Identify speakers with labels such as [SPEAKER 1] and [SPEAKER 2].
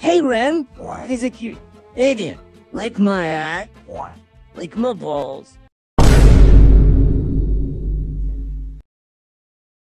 [SPEAKER 1] Hey, Ren. He's a cute idiot. Lick my eye. Lick my balls.